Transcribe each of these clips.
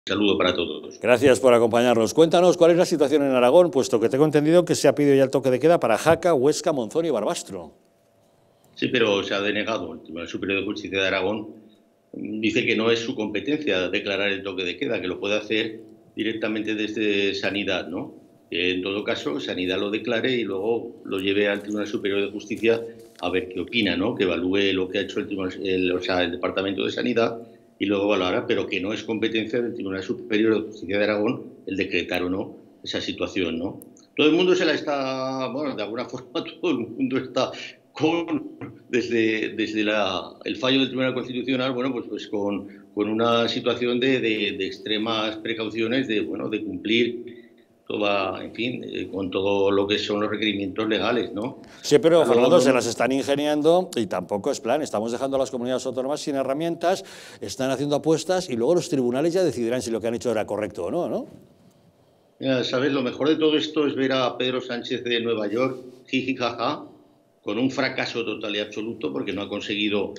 Saludo para todos. Gracias por acompañarnos. Cuéntanos cuál es la situación en Aragón, puesto que tengo entendido que se ha pedido ya el toque de queda para Jaca, Huesca, Monzón y Barbastro. Sí, pero se ha denegado. El Tribunal Superior de Justicia de Aragón dice que no es su competencia declarar el toque de queda, que lo puede hacer directamente desde Sanidad, ¿no? Que en todo caso, Sanidad lo declare y luego lo lleve al Tribunal Superior de Justicia a ver qué opina, ¿no? Que evalúe lo que ha hecho el Departamento de Sanidad y luego evaluará, pero que no es competencia del Tribunal Superior de Justicia de Aragón el decretar o no esa situación, ¿no? Todo el mundo se la está, bueno, de alguna forma todo el mundo está desde el fallo del Tribunal Constitucional, bueno, pues con una situación de extremas precauciones, de cumplir toda, en fin, con todo lo que son los requerimientos legales, ¿no? Sí, pero Luego, Fernando, se las están ingeniando y tampoco es plan. Estamos dejando a las comunidades autónomas sin herramientas, están haciendo apuestas y luego los tribunales ya decidirán si lo que han hecho era correcto o no, ¿no? ¿Sabes? Lo mejor de todo esto es ver a Pedro Sánchez de Nueva York, jiji, jaja, con un fracaso total y absoluto, porque no ha conseguido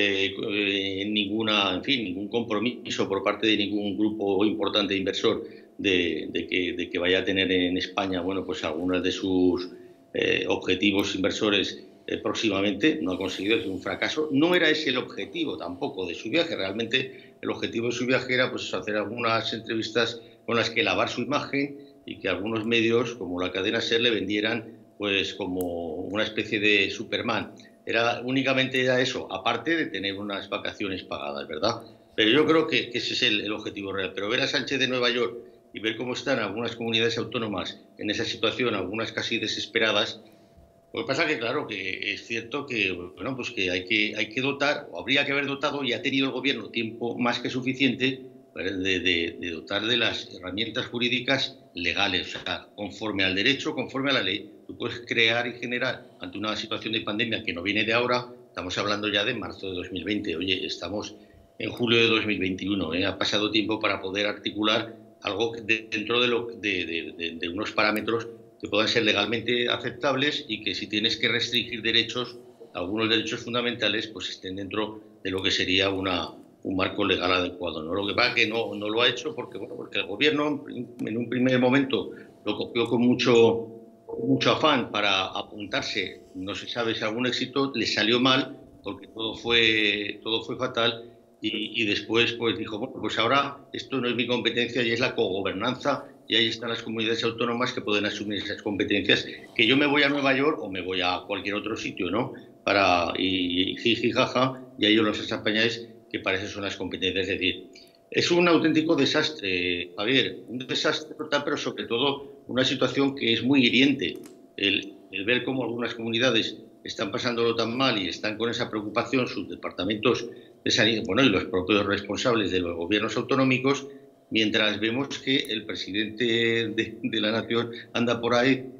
ningún compromiso por parte de ningún grupo importante de inversor de que vaya a tener en España, bueno, pues algunos de sus objetivos inversores próximamente. No ha conseguido, es un fracaso. No era ese el objetivo tampoco de su viaje. Realmente el objetivo de su viaje era pues hacer algunas entrevistas con las que lavar su imagen y que algunos medios, como la cadena SER, le vendieran pues como una especie de Superman. Únicamente era eso, aparte de tener unas vacaciones pagadas, ¿verdad? Pero yo creo que ese es el objetivo real. Pero ver a Sánchez de Nueva York y ver cómo están algunas comunidades autónomas en esa situación, algunas casi desesperadas, lo que pasa que, claro, que es cierto que, bueno, pues que hay que dotar, o habría que haber dotado, y ha tenido el gobierno tiempo más que suficiente de dotar de las herramientas jurídicas legales, o sea, conforme al derecho, conforme a la ley. Tú puedes crear y generar ante una situación de pandemia que no viene de ahora, estamos hablando ya de marzo de 2020, oye, estamos en julio de 2021, ha pasado tiempo para poder articular algo dentro de unos parámetros que puedan ser legalmente aceptables y que si tienes que restringir derechos, algunos derechos fundamentales, pues estén dentro de lo que sería un marco legal adecuado, ¿no? Lo que pasa es que no lo ha hecho porque el gobierno en un primer momento lo cogió con mucho afán para apuntarse, no se sabe si algún éxito, le salió mal porque todo fue fatal y después pues dijo, bueno, pues ahora esto no es mi competencia y es la cogobernanza y ahí están las comunidades autónomas que pueden asumir esas competencias, que yo me voy a Nueva York o me voy a cualquier otro sitio, ¿no? Y jiji, jaja, y ahí los apañáis, que para eso son las competencias. Es decir, es un auténtico desastre, Javier, un desastre total, pero sobre todo una situación que es muy hiriente. El ver cómo algunas comunidades están pasándolo tan mal y están con esa preocupación, sus departamentos de sanidad, bueno, y los propios responsables de los gobiernos autonómicos, mientras vemos que el presidente de la nación anda por ahí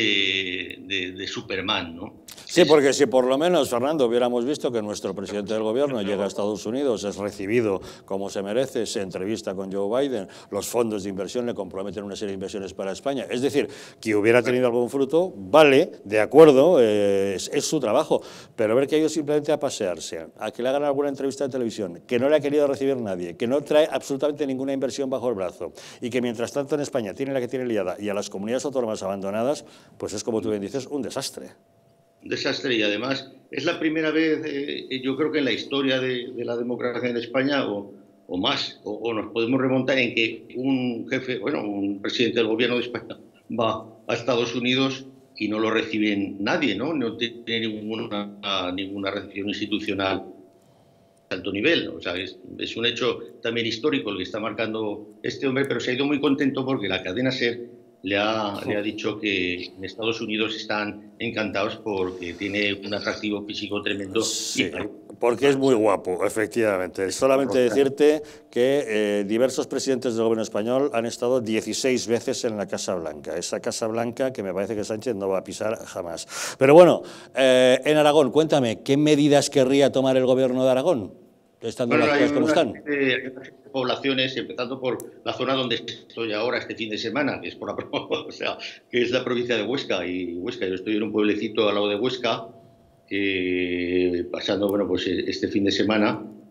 de Superman, ¿no? Sí, porque si por lo menos, Fernando, hubiéramos visto que nuestro presidente del gobierno llega a Estados Unidos, es recibido como se merece, se entrevista con Joe Biden, los fondos de inversión le comprometen una serie de inversiones para España, es decir, que hubiera tenido algún fruto, vale, de acuerdo, es su trabajo, pero ver que ha ido simplemente a pasearse, a que le hagan alguna entrevista de televisión, que no le ha querido recibir nadie, que no trae absolutamente ninguna inversión bajo el brazo y que mientras tanto en España tiene la que tiene liada y a las comunidades autónomas abandonadas, pues es como tú bien dices, un desastre. Un desastre y además es la primera vez, yo creo que en la historia de la democracia en España o más, o nos podemos remontar en que un jefe, bueno, un presidente del gobierno de España va a Estados Unidos y no lo recibe nadie, ¿no? No tiene ninguna recepción institucional de alto nivel. O sea, es un hecho también histórico el que está marcando este hombre, pero se ha ido muy contento porque la cadena SER le ha dicho que en Estados Unidos están encantados porque tiene un atractivo físico tremendo. Sí, porque es muy guapo, efectivamente. Solamente decirte que diversos presidentes del gobierno español han estado 16 veces en la Casa Blanca. Esa Casa Blanca que me parece que Sánchez no va a pisar jamás. Pero bueno, en Aragón, cuéntame, ¿qué medidas querría tomar el gobierno de Aragón? Estando las cosas como están. Hay unas poblaciones, empezando por la zona donde estoy ahora este fin de semana, que es o sea, que es la provincia de Huesca. Y Huesca, yo estoy en un pueblecito al lado de Huesca, que pasando, bueno, pues este fin de semana,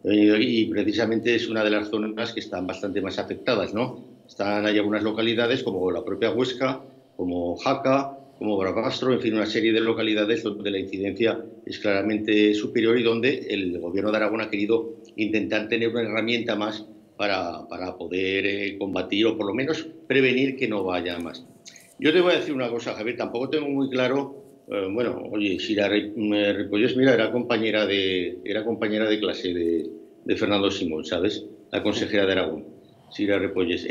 y precisamente es una de las zonas que están bastante más afectadas, ¿no? Hay algunas localidades como la propia Huesca, como Jaca, como Barbastro, en fin, una serie de localidades donde la incidencia es claramente superior y donde el Gobierno de Aragón ha querido intentar tener una herramienta más para poder combatir o por lo menos prevenir que no vaya más. Yo te voy a decir una cosa, Javier, tampoco tengo muy claro. Bueno, oye, Sira Ripollés, mira, era compañera de clase de Fernando Simón, ¿sabes? La consejera de Aragón, Sira Ripollés.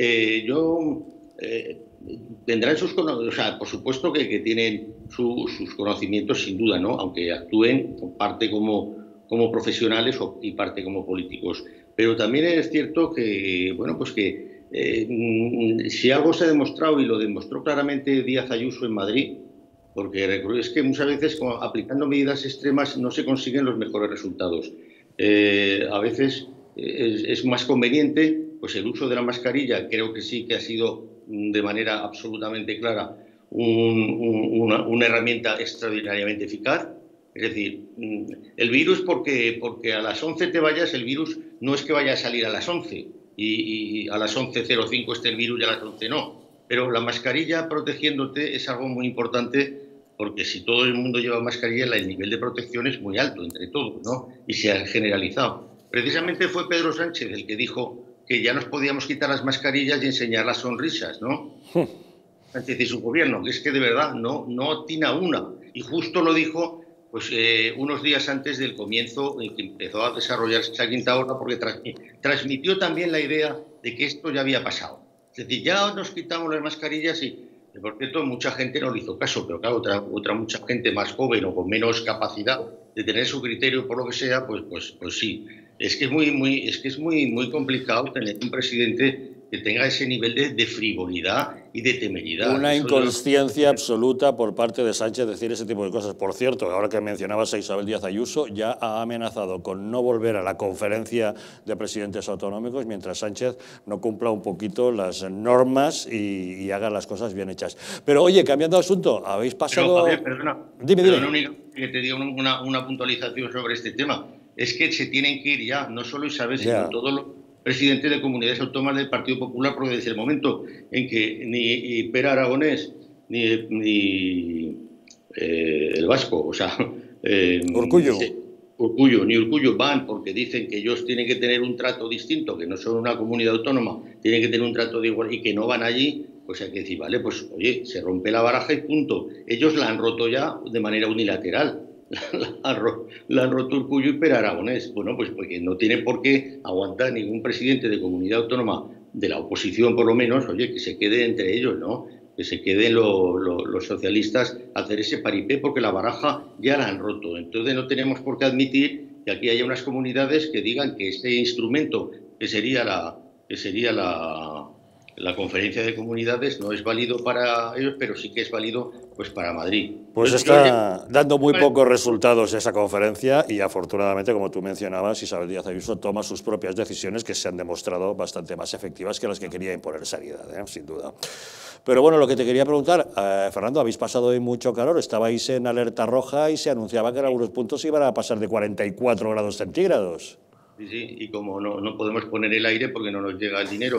Tendrán sus conocimientos, o sea, por supuesto que tienen sus conocimientos, sin duda, ¿no? Aunque actúen parte como profesionales y parte como políticos. Pero también es cierto que, bueno, pues que si algo se ha demostrado, y lo demostró claramente Díaz Ayuso en Madrid, porque es que muchas veces aplicando medidas extremas no se consiguen los mejores resultados. A veces es más conveniente pues el uso de la mascarilla. Creo que sí que ha sido de manera absolutamente clara una herramienta extraordinariamente eficaz. Es decir, el virus, porque a las 11 te vayas, el virus no es que vaya a salir a las 11 y a las 11:05 esté el virus y a las 11 no. Pero la mascarilla protegiéndote es algo muy importante, porque si todo el mundo lleva mascarilla, el nivel de protección es muy alto entre todos, ¿no? Y se ha generalizado. Precisamente fue Pedro Sánchez el que dijo que ya nos podíamos quitar las mascarillas y enseñar las sonrisas, ¿no? Sánchez y su gobierno, que es que de verdad no atina una. Y justo lo dijo pues unos días antes del comienzo en que empezó a desarrollarse esa quinta ola, porque transmitió también la idea de que esto ya había pasado. Es decir, ya nos quitamos las mascarillas y, por cierto, mucha gente no le hizo caso, pero claro, otra mucha gente más joven o con menos capacidad de tener su criterio por lo que sea, pues sí. Es que es muy complicado tener un presidente que tenga ese nivel de frivolidad y de temeridad. Una inconsciencia absoluta por parte de Sánchez decir ese tipo de cosas. Por cierto, ahora que mencionabas a Isabel Díaz Ayuso, ya ha amenazado con no volver a la conferencia de presidentes autonómicos mientras Sánchez no cumpla un poquito las normas y haga las cosas bien hechas. Pero oye, cambiando de asunto, habéis pasado... Pero, perdona, dime. Que te diga una puntualización sobre este tema. Es que se tienen que ir ya, no solo Isabel, sino todos los presidente de comunidades autónomas del Partido Popular, porque desde el momento en que ni Pere Aragonés ni el vasco, o sea, Urkullu van porque dicen que ellos tienen que tener un trato distinto, que no son una comunidad autónoma, tienen que tener un trato de igual y que no van allí, pues hay que decir, vale, pues oye, se rompe la baraja y punto. Ellos la han roto ya de manera unilateral. La han roto Urkullu y Pere Aragonés. Bueno, pues porque no tiene por qué aguantar ningún presidente de comunidad autónoma de la oposición, por lo menos, oye, que se quede entre ellos, ¿no? Que se queden los socialistas a hacer ese paripé, porque la baraja ya la han roto. Entonces no tenemos por qué admitir que aquí haya unas comunidades que digan que este instrumento, que sería la conferencia de comunidades, no es válido para ellos, pero sí que es válido pues para Madrid. Pues está dando muy pocos resultados esa conferencia y afortunadamente, como tú mencionabas, Isabel Díaz Ayuso toma sus propias decisiones que se han demostrado bastante más efectivas que las que quería imponer Sanidad, sin duda. Pero bueno, lo que te quería preguntar, Fernando, habéis pasado hoy mucho calor, estabais en alerta roja y se anunciaba que en algunos puntos iban a pasar de 44 grados centígrados. Sí, y como no podemos poner el aire porque no nos llega el dinero.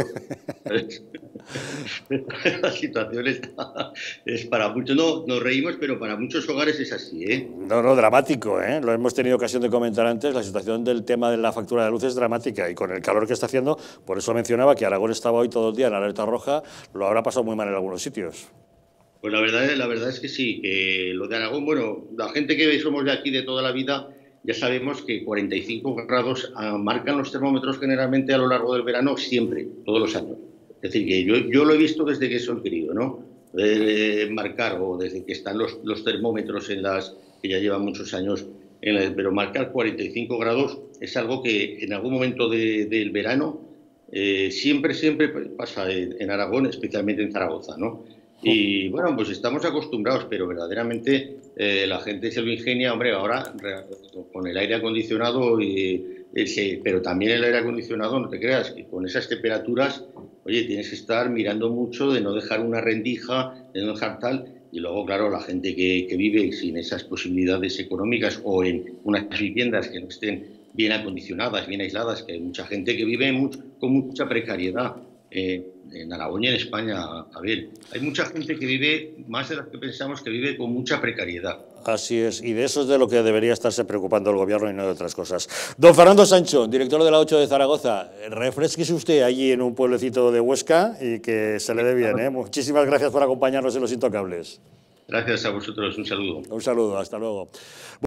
La situación es para muchos, nos reímos, pero para muchos hogares es así, ¿eh? No, dramático, ¿eh? Lo hemos tenido ocasión de comentar antes, la situación del tema de la factura de luz es dramática y con el calor que está haciendo, por eso mencionaba que Aragón estaba hoy todo el día en alerta roja, lo habrá pasado muy mal en algunos sitios. Pues la verdad es que sí, que lo de Aragón, bueno, la gente que somos de aquí de toda la vida, ya sabemos que 45 grados marcan los termómetros generalmente a lo largo del verano, siempre, todos los años. Es decir, que yo lo he visto desde que soy querido, ¿no? Marcar, o desde que están los termómetros que ya llevan muchos años, pero marcar 45 grados es algo que en algún momento del verano siempre pasa en Aragón, especialmente en Zaragoza, ¿no? Y bueno, pues estamos acostumbrados, pero verdaderamente la gente se lo ingenia, hombre, ahora con el aire acondicionado, pero también el aire acondicionado, no te creas, que con esas temperaturas, oye, tienes que estar mirando mucho de no dejar una rendija, de no dejar tal, y luego, claro, la gente que vive sin esas posibilidades económicas o en unas viviendas que no estén bien acondicionadas, bien aisladas, que hay mucha gente que vive con mucha precariedad. En Aragón y en España, a ver, hay mucha gente que vive, más de las que pensamos, que vive con mucha precariedad. Así es, y de eso es de lo que debería estarse preocupando el Gobierno y no de otras cosas. Don Fernando Sancho, director de la 8 de Zaragoza, refresquese usted allí en un pueblecito de Huesca y que se le dé bien, ¿eh? Muchísimas gracias por acompañarnos en Los Intocables. Gracias a vosotros, un saludo. Un saludo, hasta luego.